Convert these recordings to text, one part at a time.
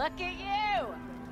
Look at you!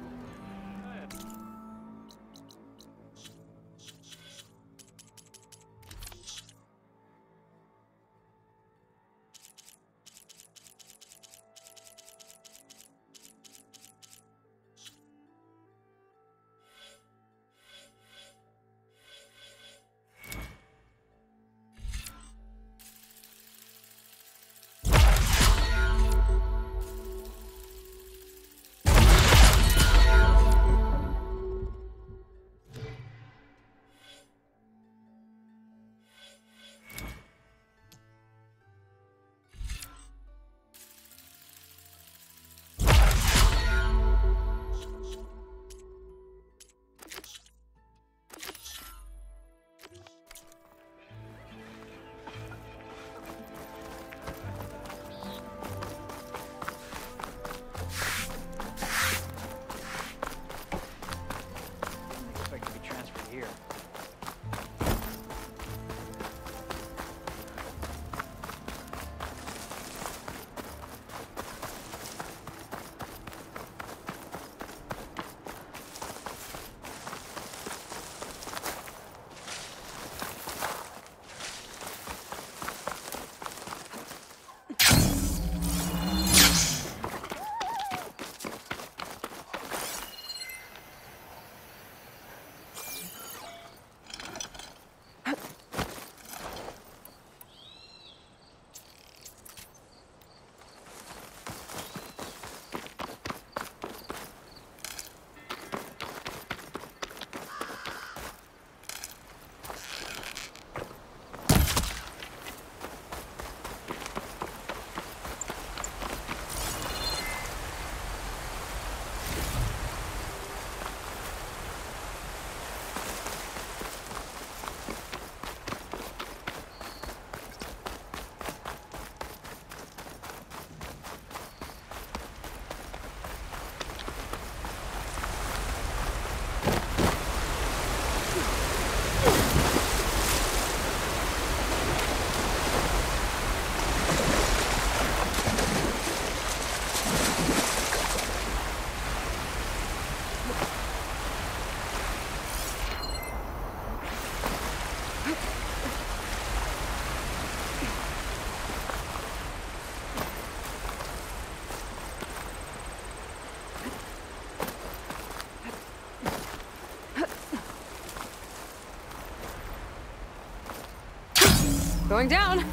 Going down.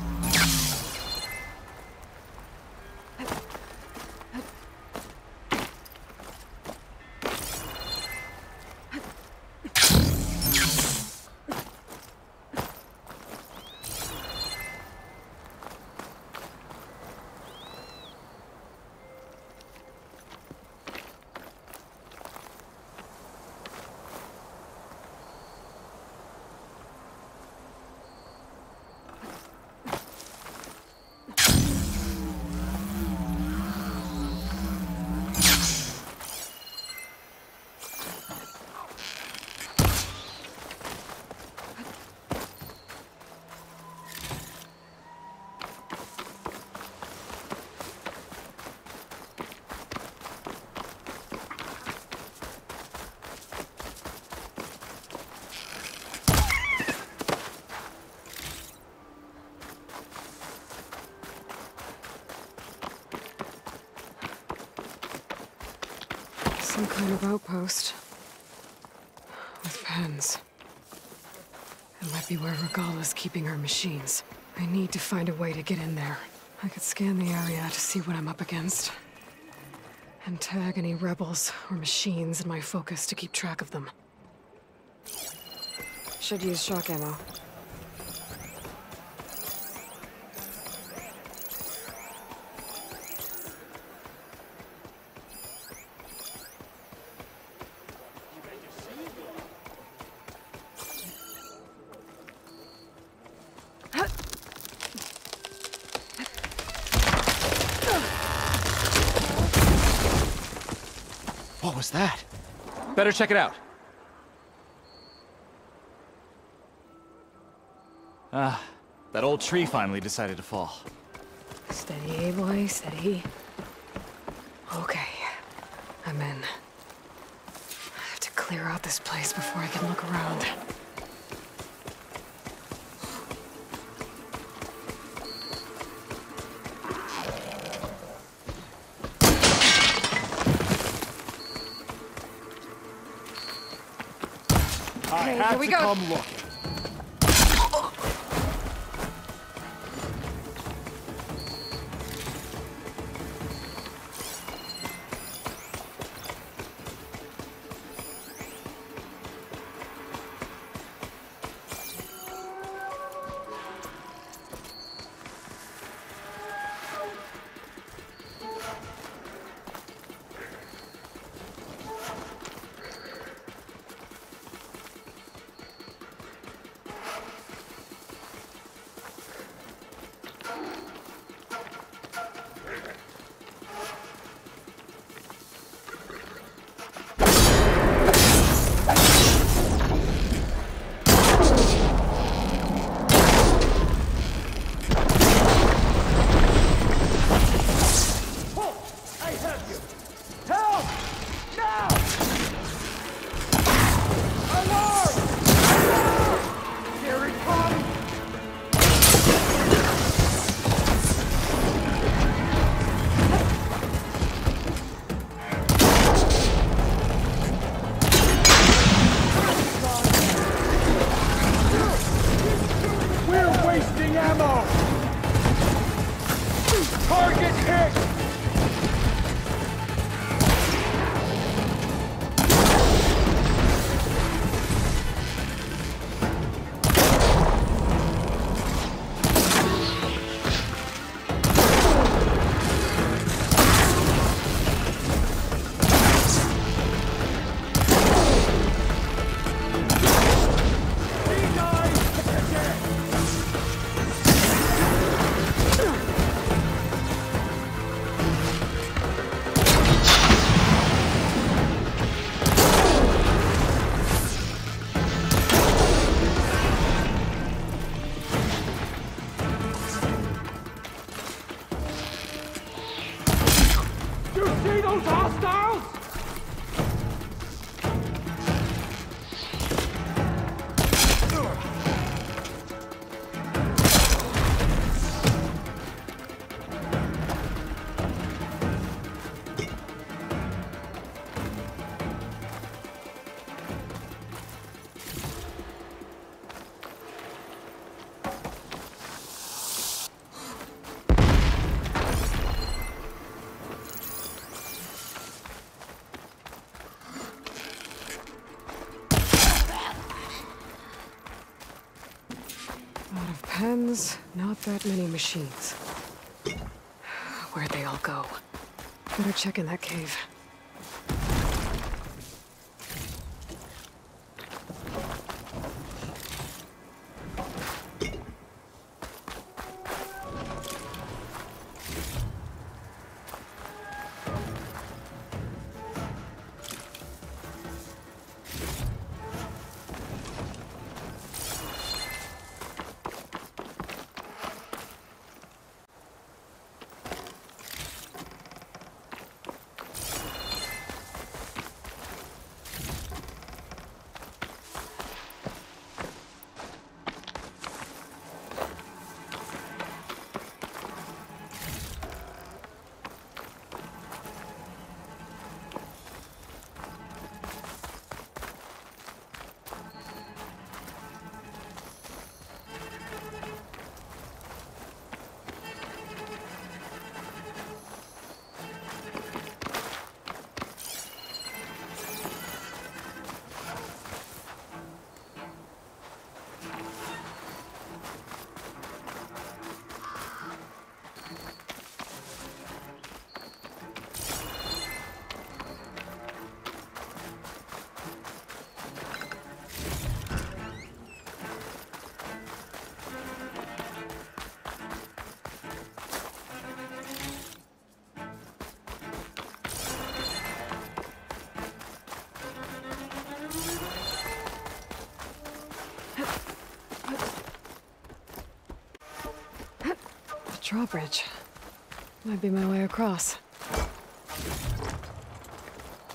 Some kind of outpost. With pens. It might be where Regala's keeping her machines. I need to find a way to get in there. I could scan the area to see what I'm up against. And tag any rebels or machines in my focus to keep track of them. Should use shock ammo. What was that? Better check it out. Ah, that old tree finally decided to fall. Steady, boy, steady. Okay, I'm in. I have to clear out this place before I can look around. I Okay, had here we to go. come look. Target hit! You see those hostiles? A lot of pens, not that many machines. Where'd they all go? Better check in that cave. Drawbridge. Might be my way across.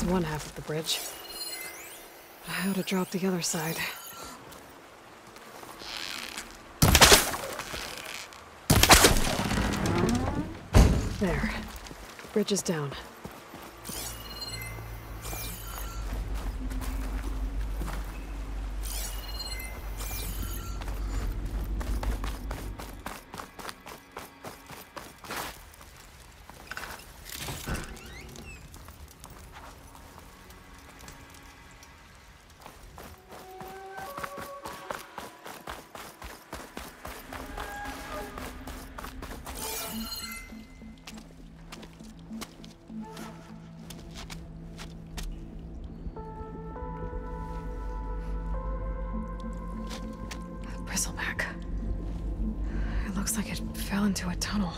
That's one half of the bridge. But how to drop the other side? There. Bridge is down. Bristleback. It looks like it fell into a tunnel.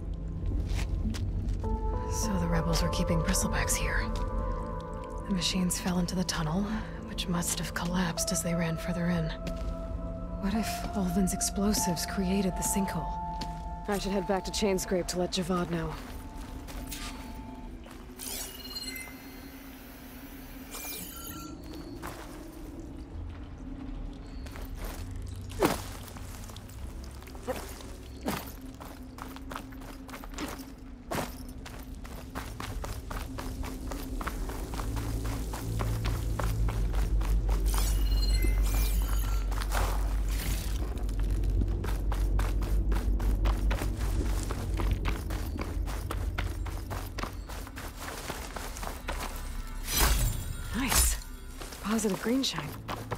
So the rebels were keeping bristlebacks here. The machines fell into the tunnel, which must have collapsed as they ran further in. What if Ulvin's explosives created the sinkhole? I should head back to Chainscrape to let Javad know. Nice. Positive green shine.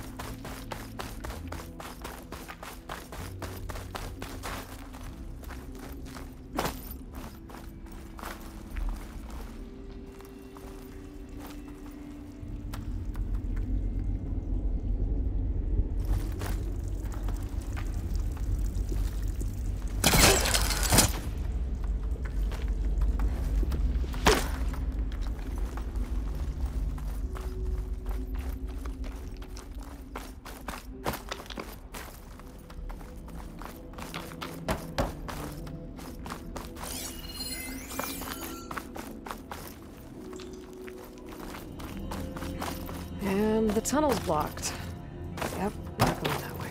And the tunnel's blocked. Yep, not going that way.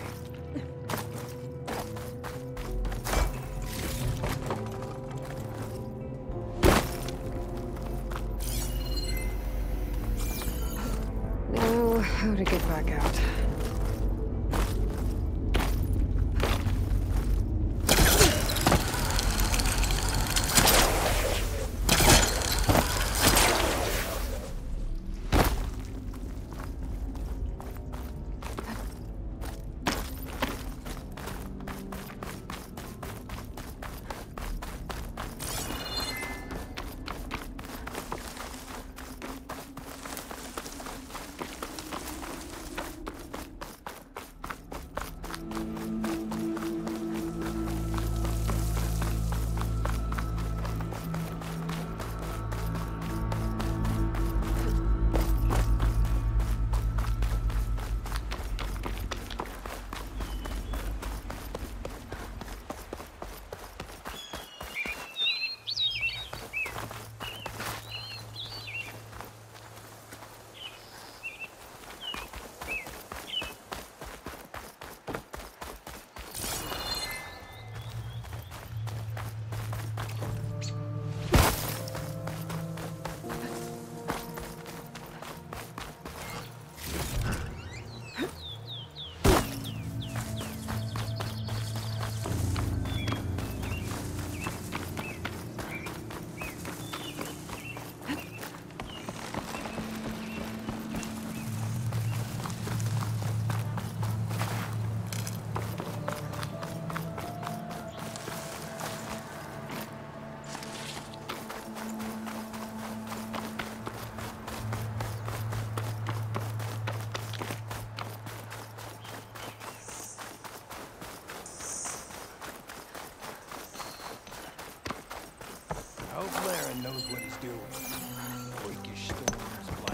Now, how to get back out? I hope Laren knows what he's doing. Freakish storms, blight.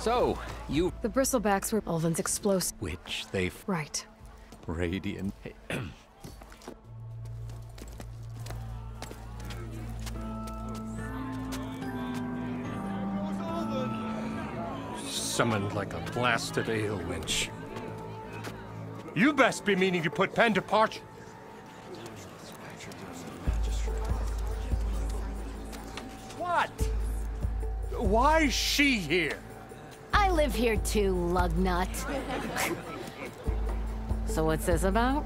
So, you... The bristlebacks were Ulvin's explosive. Which they... Right. Radiant... Summoned like a blasted ale winch. You best be meaning to put pen to parchment. What? Why is she here? I live here too, lugnut. So what's this about?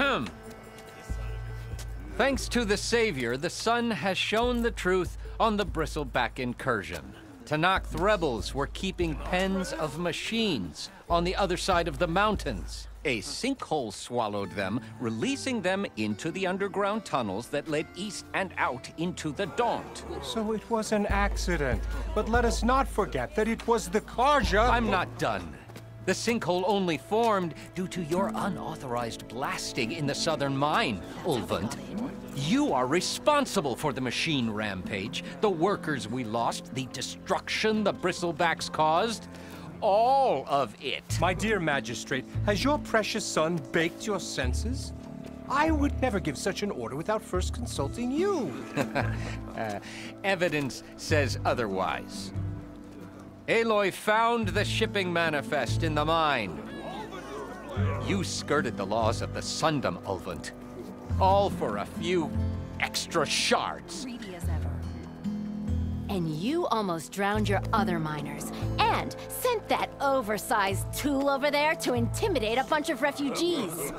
Thanks to the Savior, the sun has shown the truth on the Bristleback incursion. Tenakth rebels were keeping pens of machines on the other side of the mountains. A sinkhole swallowed them, releasing them into the underground tunnels that led east and out into the Daunt. So it was an accident. But let us not forget that it was the Carja... I'm not done. The sinkhole only formed due to your unauthorized blasting in the southern mine, Ulvund. You are responsible for the machine rampage, the workers we lost, the destruction the Bristlebacks caused. All of it. My dear magistrate, has your precious son baked your senses? I would never give such an order without first consulting you. Evidence says otherwise. Aloy found the shipping manifest in the mine. You skirted the laws of the Sundom, Ulvund. All for a few extra shards. Greedy as ever. And you almost drowned your other miners, and sent that oversized tool over there to intimidate a bunch of refugees.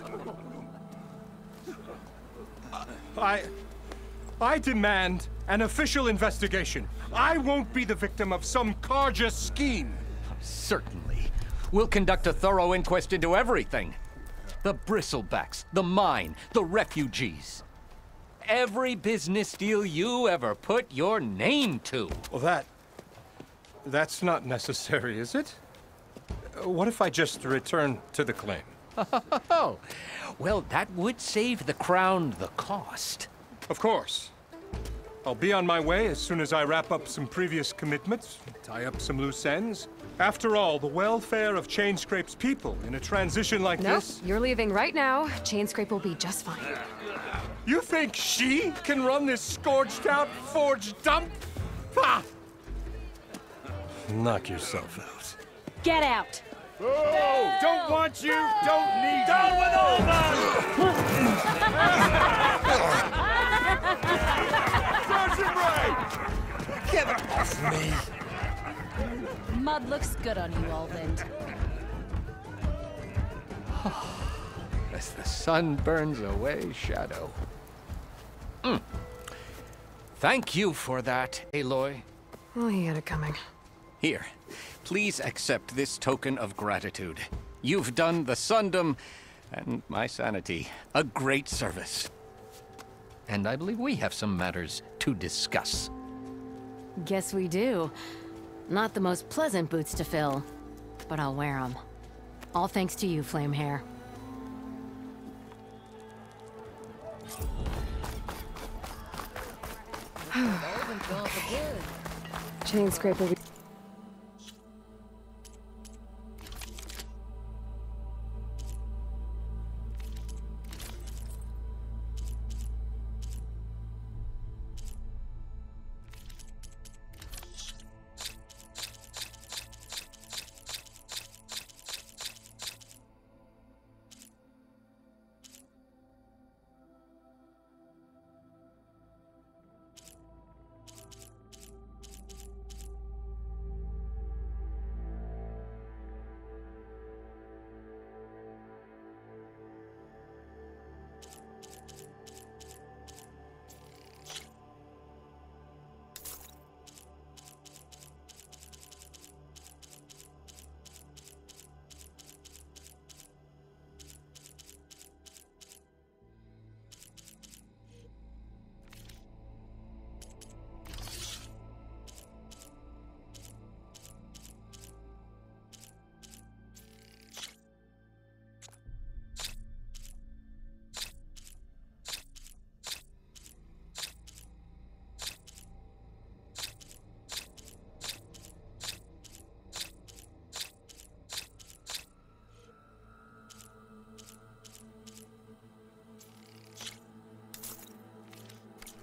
I demand an official investigation. I won't be the victim of some Carja scheme. Certainly. We'll conduct a thorough inquest into everything. The Bristlebacks, the mine, the refugees. Every business deal you ever put your name to. Well, that's not necessary, is it? What if I just return to the claim? Oh, well, that would save the Crown the cost. Of course. I'll be on my way as soon as I wrap up some previous commitments, tie up some loose ends. After all, the welfare of Chainscrape's people in a transition like Nope, this... you're leaving right now. Chainscrape will be just fine. You think she can run this scorched-out forge dump? Ha! Knock yourself out. Get out! Oh, don't want you, don't need Down with all Get off me! Mud looks good on you, Ulvund. As the sun burns away shadow. Thank you for that, Aloy. Oh, he had it coming. Here, please accept this token of gratitude. You've done the Sundom and my sanity a great service. And I believe we have some matters to discuss. Guess we do. Not the most pleasant boots to fill, but I'll wear them. All thanks to you, Flamehair. Chainscrape will be...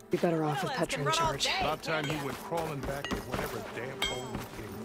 Be better off with Petra in charge. About time he went crawling back to whatever damn hole he came.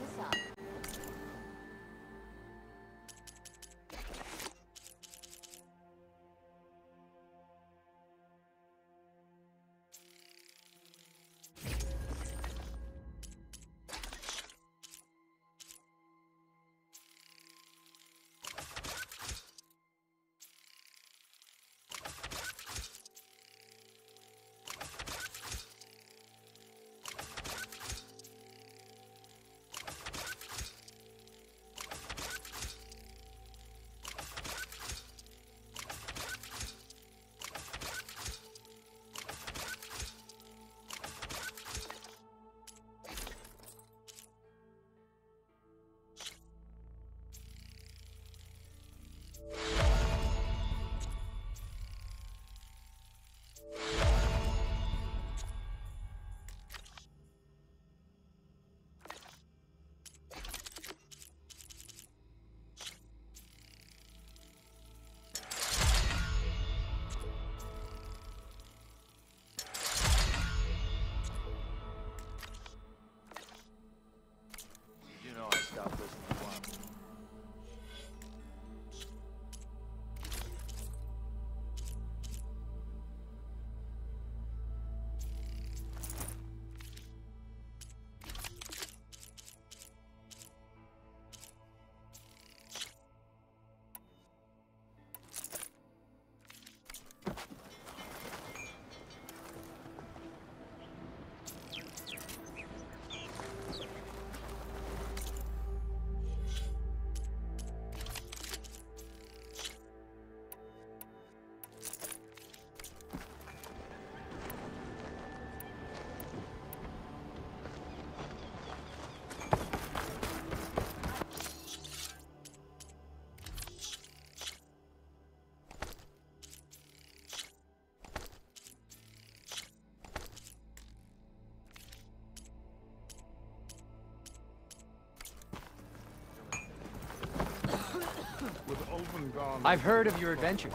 With Ulven gone, I've heard of your adventure.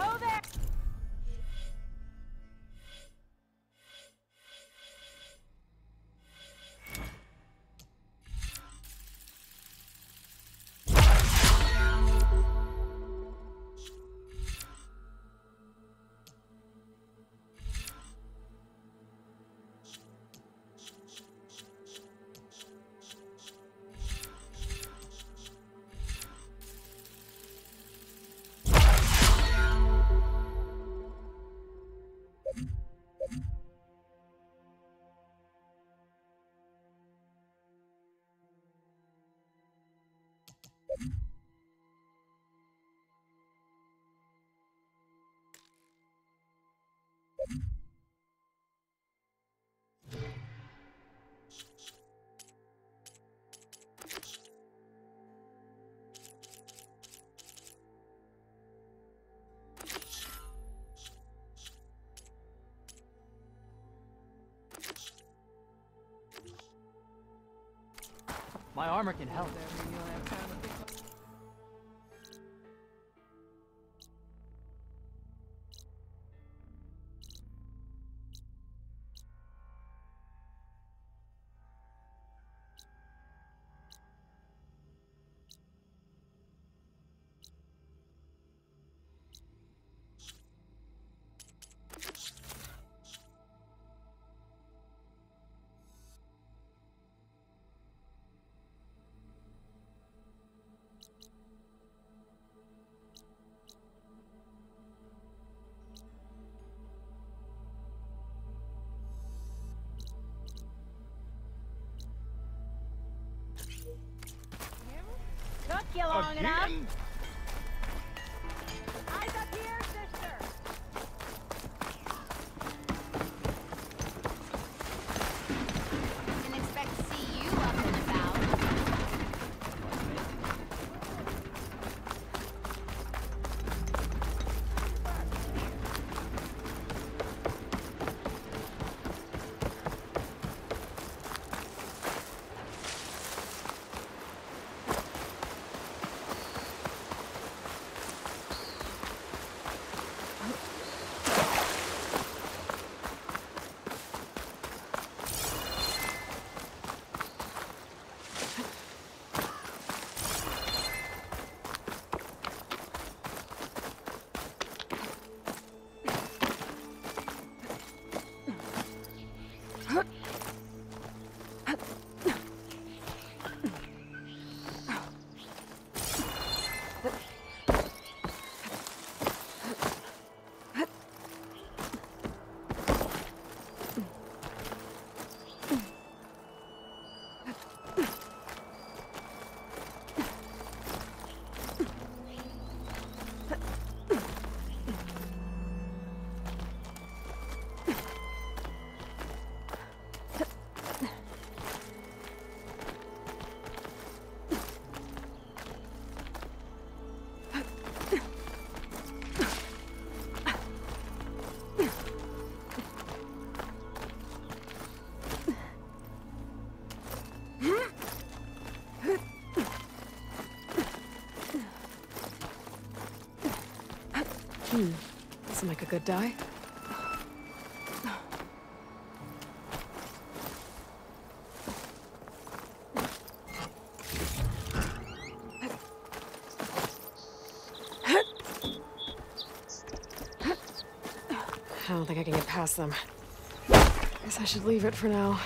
My armor can help. Took you long enough. Eyes up here, sister. Didn't expect to see you up and about. Doesn't make a good dye. I don't think I can get past them. Guess I should leave it for now.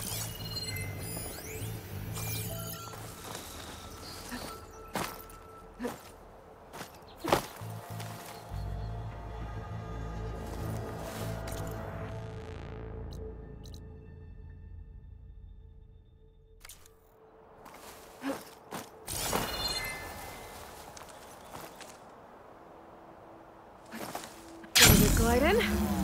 Glide in.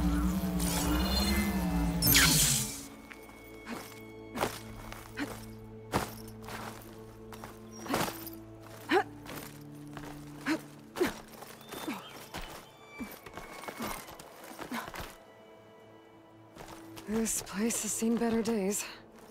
This place has seen better days.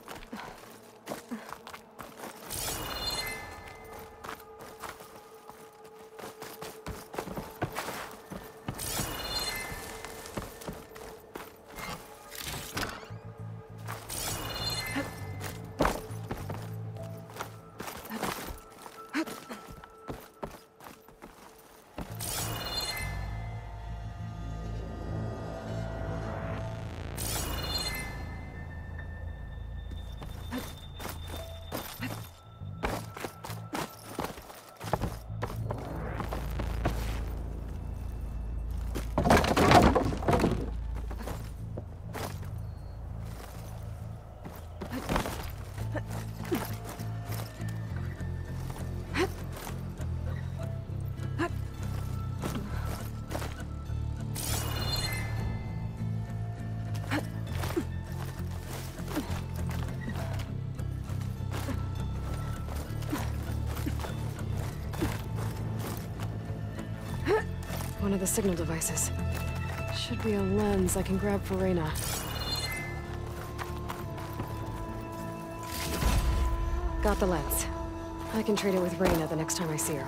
One of the signal devices. Should be a lens I can grab for Reyna. Got the lens. I can trade it with Reyna the next time I see her.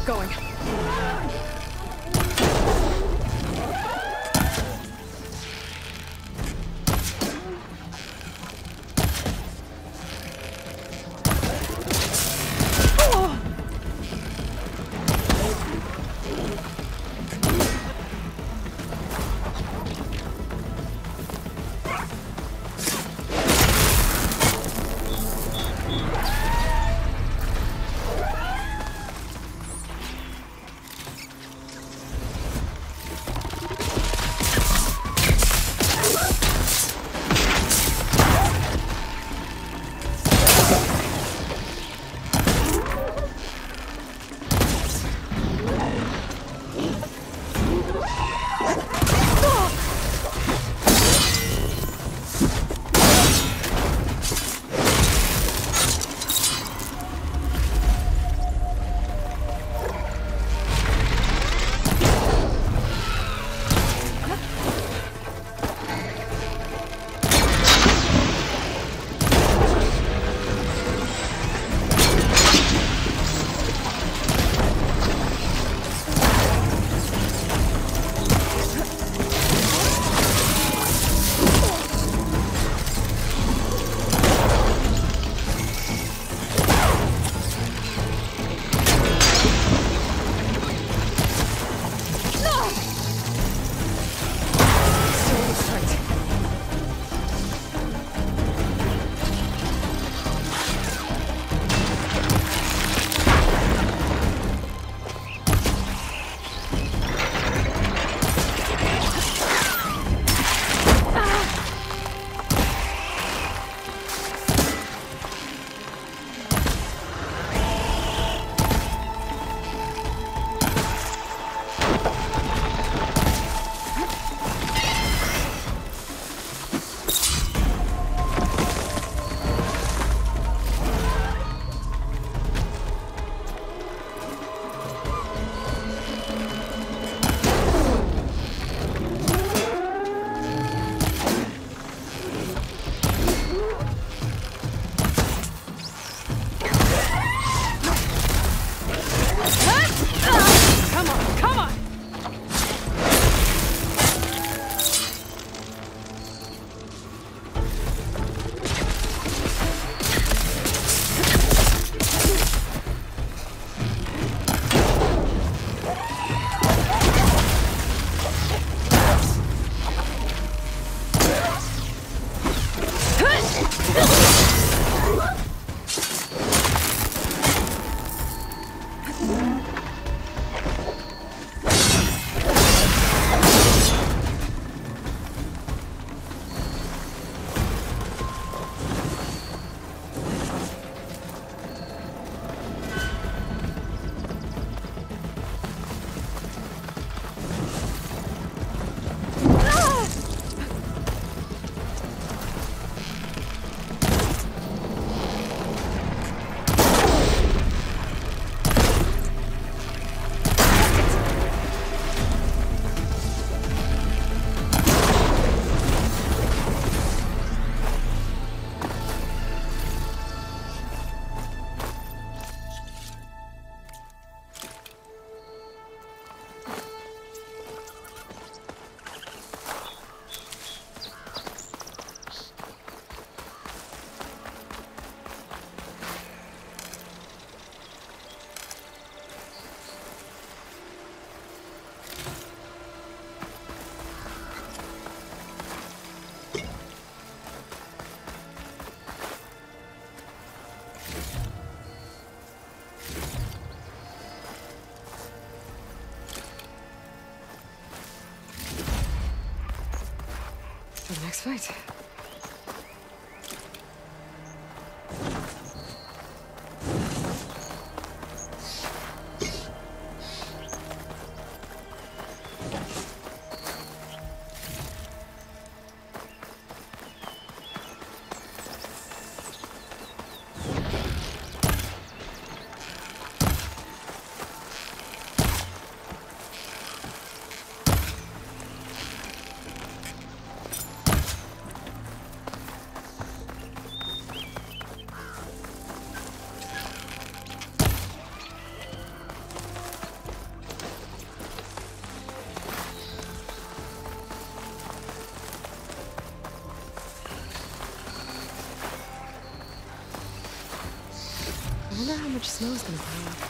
Keep going. For the next fight. I wonder how much snow's gonna pile up.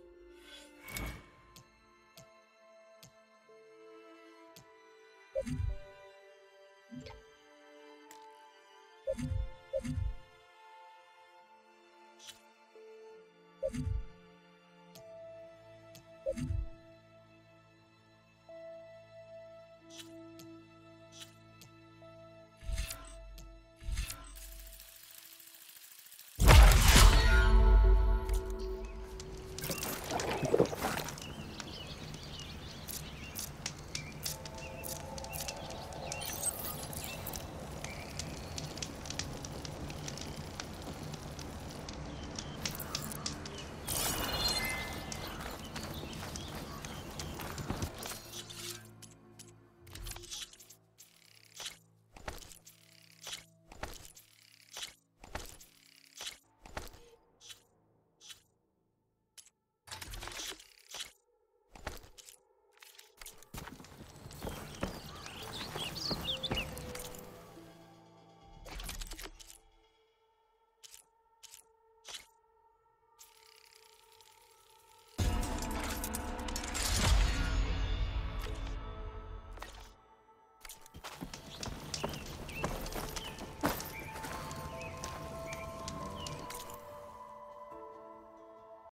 You